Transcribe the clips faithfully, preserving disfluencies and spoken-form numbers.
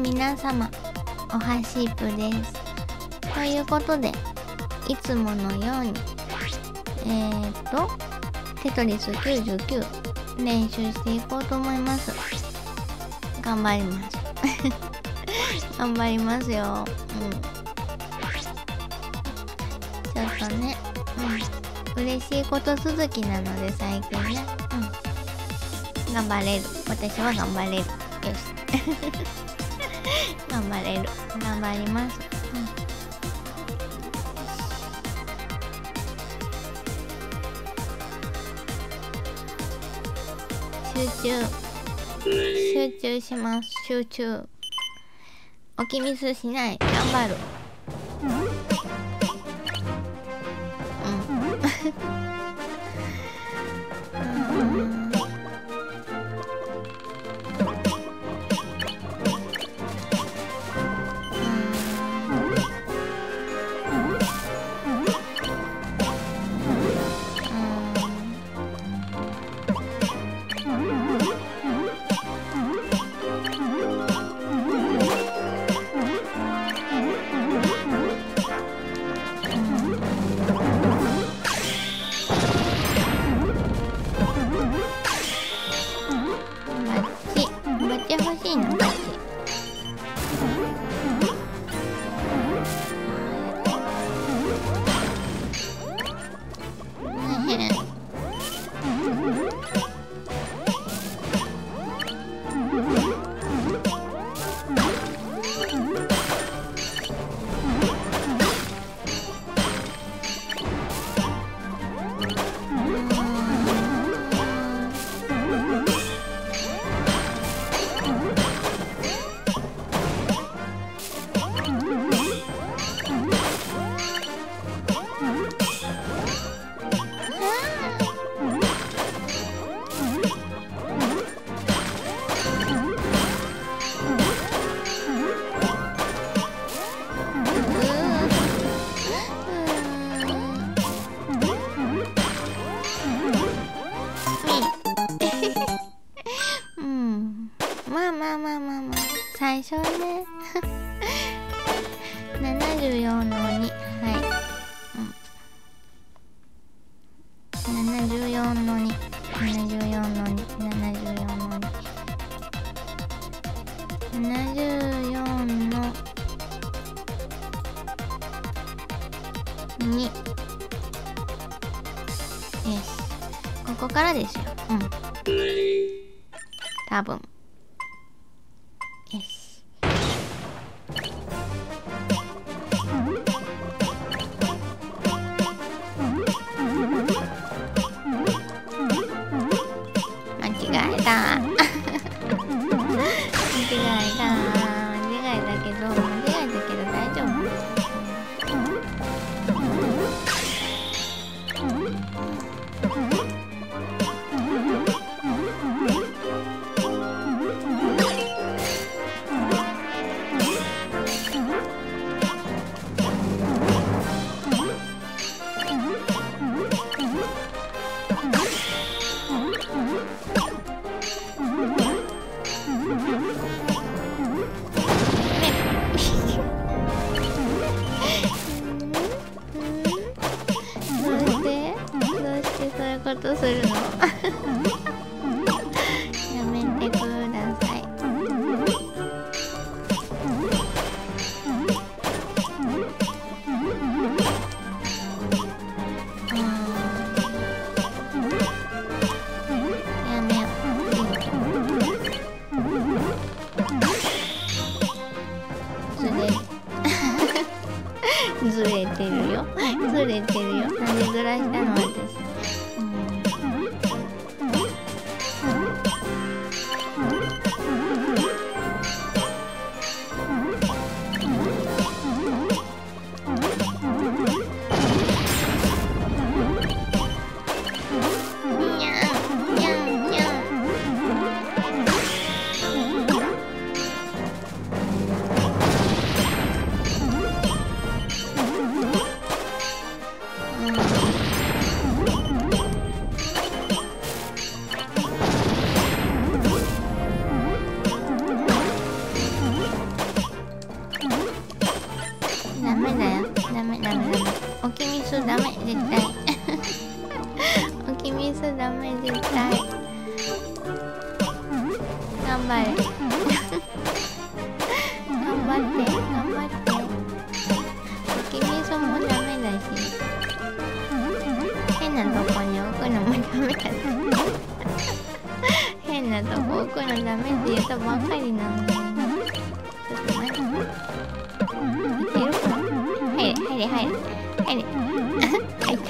皆様、おはしーぷです。ということで、いつものように、えーっと、テトリスきゅうじゅうきゅう練習していこうと思います。頑張ります。頑張りますよ。うん。ちょっとね、うん。嬉しいこと続きなので最近ね。うん。頑張れる。私は頑張れる。よし。頑張れる。頑張ります。うん。集中。集中します。集中。置きミスしない。頑張る。うん。最初はねななじゅうよんのに、はい、うん、ななじゅうよんのに、ななじゅうよんのに、ななじゅうよんのに、ななじゅうよんのに、よし、ここからですよ。うん、多分。よし。間違えた。間違えた。間違えたけど、間違えたけど大丈夫。ことするのやめてください。やめよう。ずれずれてるよ。ずれてるよ。なんでずらしたの私。 ダメダメダメ。置きミスダメ絶対。置きミスダメ絶対。頑張れ。頑張って頑張って。置きミスもダメだし、変なとこに置くのもダメだし。変なとこ置くのダメって言ったばっかりなのに。ちょっと待って。いけるかな。入れ入れ入れ入れ。入った。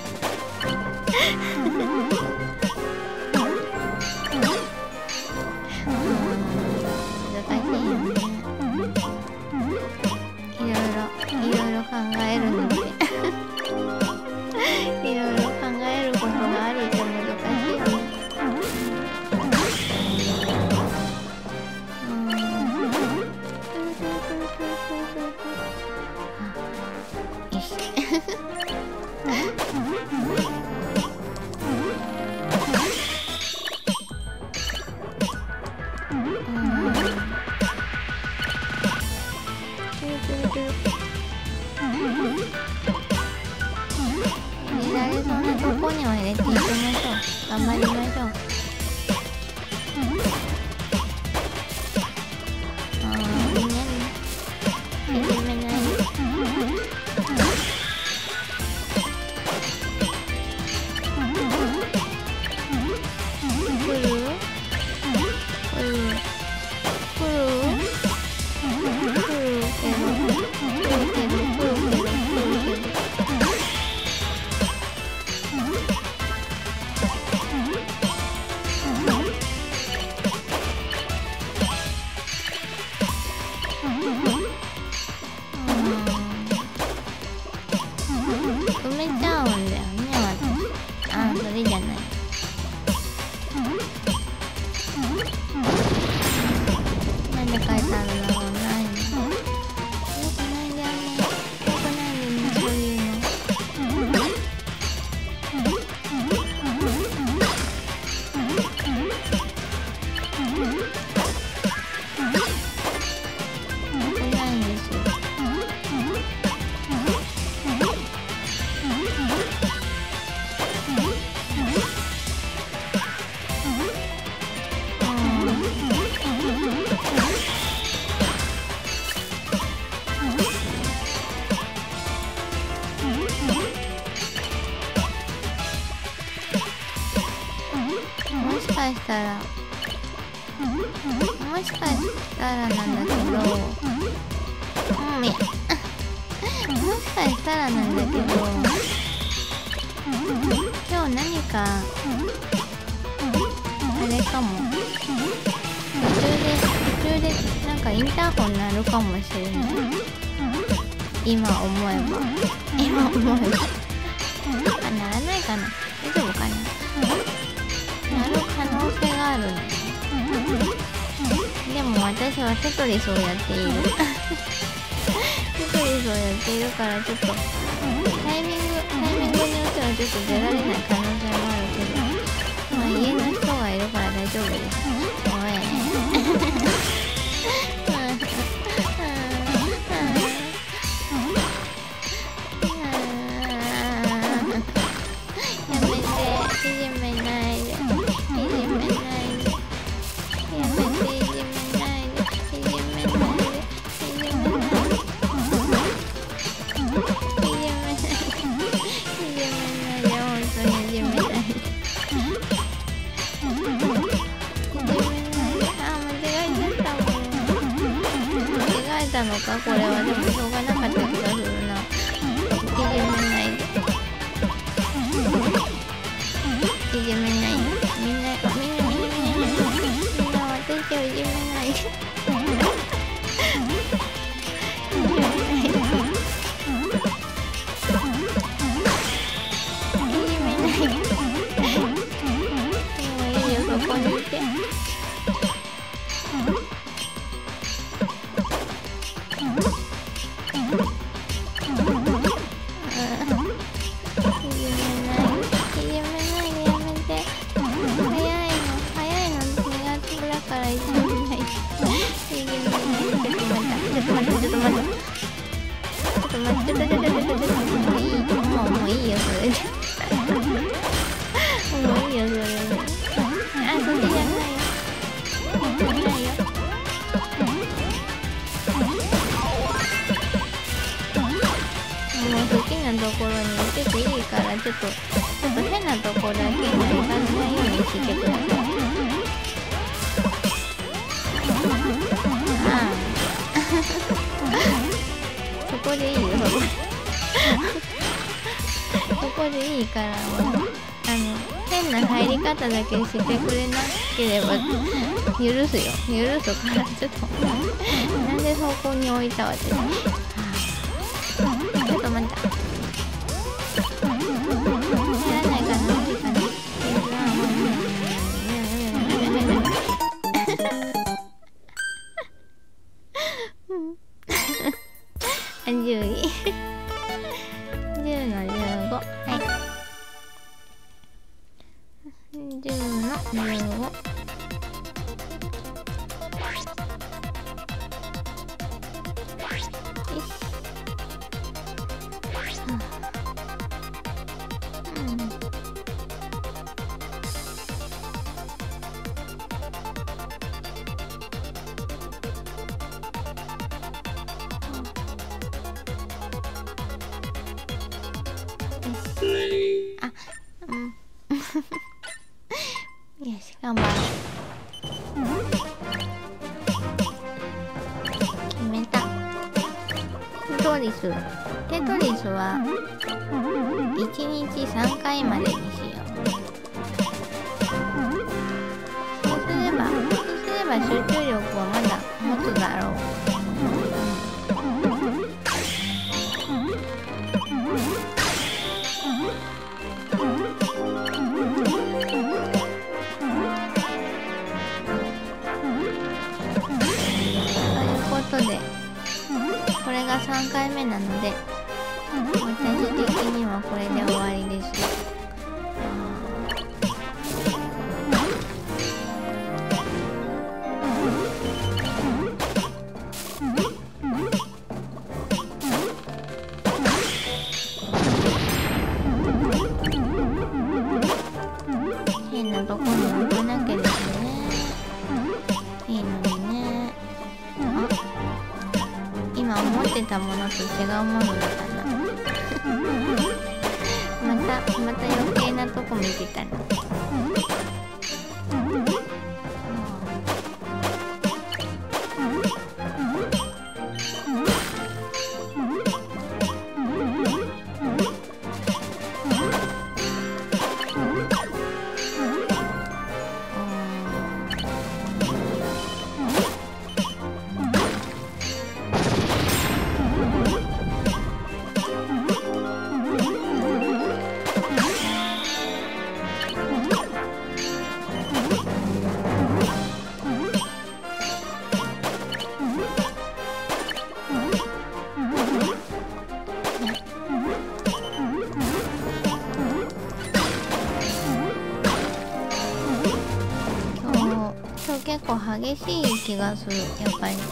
もしかしたらなんだけど、うん、いやもしかしたらなんだけど、今日何かあれかも、途中で途中でなんかインターホン鳴るかもしれない。今思えば今思えばあ、鳴らないかな、大丈夫かな、鳴る可能性があるね。でも私はテトリスをやっているテトリスをやっているから、ちょっとタイミングタイミングによってはちょっと出られない可能性もあるけど、まあ家の人がいるから大丈夫です。おいやめて、いじめないで、いじめないで、やめて、いじめないで、いじめないで、いじめないで、いじめないで、いじめないで、本当にいじめないで、いじめないで、あ、間違えちゃったもん。間違えたのか、これは。でもしょうがなかった気がするな。いじめないで、いじめないで、みんな、みんな、みんな、みんな、みんな私をいじめないで、いじめないで。 ちょちょちょちょちょちょ、もういい、もうもういいよそれで。もういいよそれで。あ、そっちじゃないよ。そっちじゃないよ。もう好きなところに行ってていいから、ちょっとちょっと変なところだけに行かないようにしてください。ああそこでいいよそこでいいから、もうあの変な入り方だけしてくれなければ許すよ、許すから。ちょっとなんでそこに置いたわけ。ちょっと待った。やらないかな、無理かな。じゅういじゅうのじゅうご、はい、じゅうのじゅうご。あ、うん。よし、頑張る。決めた。テトリス。テトリスはいちにちさんかいまでにしよう。そうすれば、そうすれば集中力はまだ持つだろう。これがさんかいめなので、私的にはこれで終わりです。変なところに置かなきゃですね。いいのにね。今思ってたものと違うものだったな。またまた余計なとこ見てたな。結構激しい気がする、やっぱり。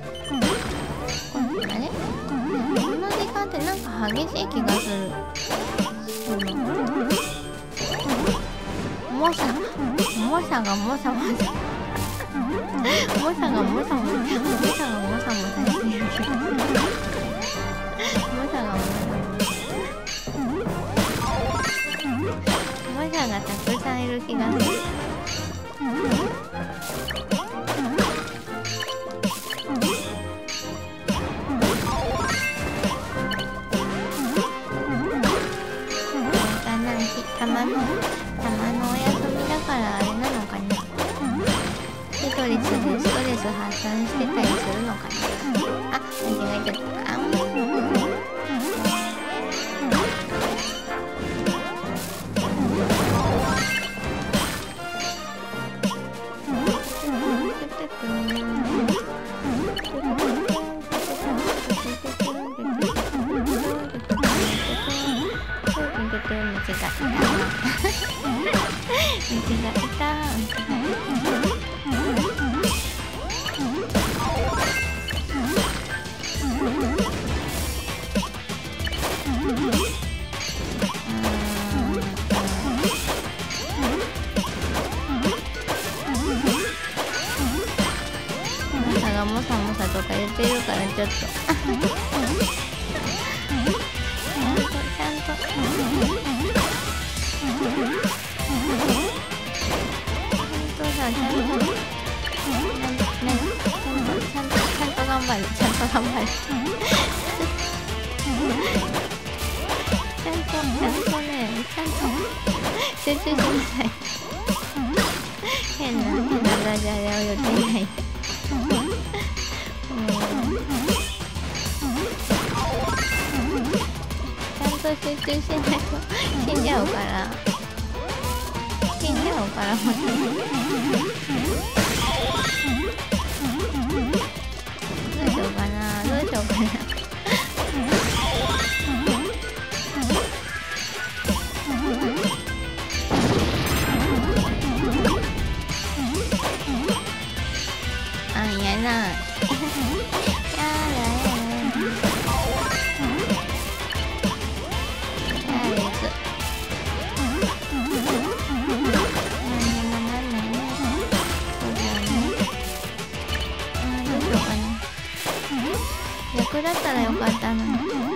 あれ？この時間ってなんか激しい気がする。その猛者が猛者が猛者猛者猛者が猛者猛者猛者が猛者猛者してる。猛者が猛者猛者がたくさんいる気がする。たまの、たまのお休みだからあれなのかな。テトリスでストレス発散してたりするのかな。あ、間違えちゃった。あんマサがモサモサとか言ってるからちょっとちゃんとちゃんとちゃんとさちゃんとちゃんとちゃんとちゃんとちゃんと頑張るちゃんと頑張るちゃんとちゃんとねちゃんと集中しなさい変な変なダジャレを言ってないちゃんと集中しないと死んじゃうから死んじゃうから本当にどうしようかなどうしようかなあんやなやだ逆だったらよかったのに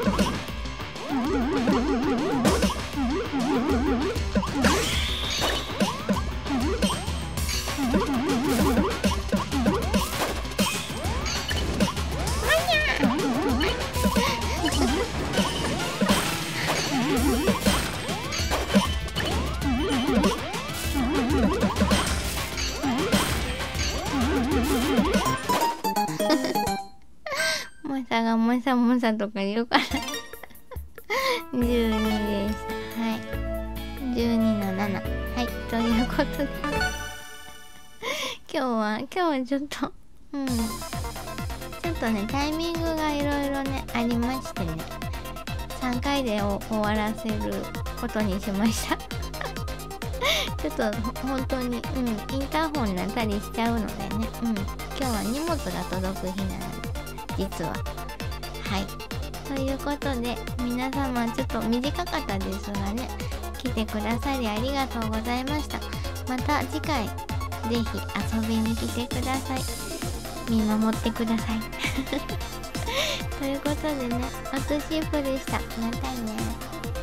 モサがモサモサとか言うからじゅうにでした。はいじゅうにのなな。はいということで今日は今日はちょっとうんちょっとねタイミングがいろいろねありましてねさんかいで終わらせることにしましたちょっと本当にうんインターホン鳴ったりしちゃうのでねうん今日は荷物が届く日なので実ははいということで皆様ちょっと短かったですがね来てくださりありがとうございました。また次回ぜひ遊びに来てください。見守ってくださいということでねおつしーぷでした。またね。